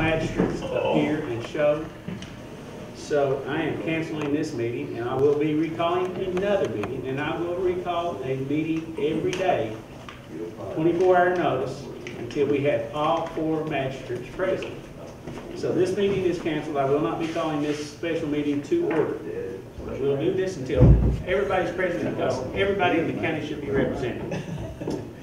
magistrates appear and show. So I am canceling this meeting, and I will be recalling another meeting, and I will recall a meeting every day, 24-hour notice, until we have all 4 magistrates present. So this meeting is canceled. I will not be calling this special meeting to order. We'll do this until everybody's present, because everybody in the county should be represented.